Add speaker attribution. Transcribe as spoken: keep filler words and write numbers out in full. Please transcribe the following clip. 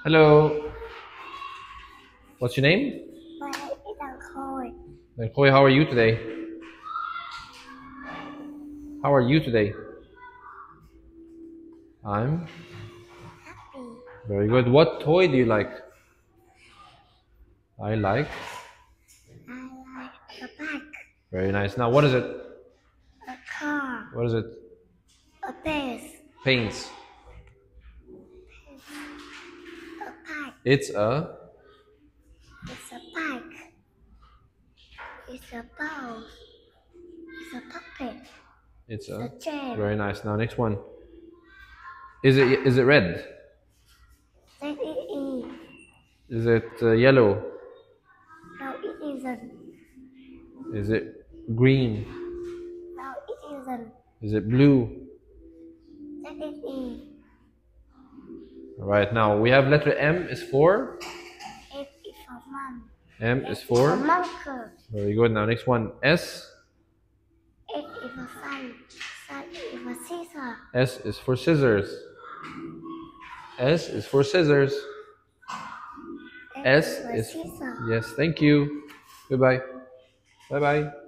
Speaker 1: Hello. What's your name?
Speaker 2: My name is Đăng Khôi.
Speaker 1: Then Khôi, how are you today? How are you today? I'm
Speaker 2: Happy.
Speaker 1: very good. What toy do you like? I like.
Speaker 2: I like a bag,
Speaker 1: Very nice. Now, what is it?
Speaker 2: a car,
Speaker 1: What is it?
Speaker 2: a base,
Speaker 1: Paints.
Speaker 2: a bag.
Speaker 1: It's a.
Speaker 2: It's a bag. It's a bowl. It's a puppet.
Speaker 1: It's
Speaker 2: It's a
Speaker 1: a.
Speaker 2: chair.
Speaker 1: Very nice. Now, next one. Is it? Is it red?
Speaker 2: Z E E.
Speaker 1: Is it uh, yellow?
Speaker 2: No, it isn't.
Speaker 1: Is it green?
Speaker 2: No, it isn't.
Speaker 1: Is it blue?
Speaker 2: Z E E.
Speaker 1: All right. Now we have letter M is for.
Speaker 2: M is for mom.
Speaker 1: M is
Speaker 2: A
Speaker 1: for.
Speaker 2: marker.
Speaker 1: Very good. Now next one. S.
Speaker 2: S is for sun. Sun is for scissor.
Speaker 1: S is for scissors. S is for scissors. S
Speaker 2: for
Speaker 1: is.
Speaker 2: scissor.
Speaker 1: Yes. Thank you. Goodbye. Bye bye.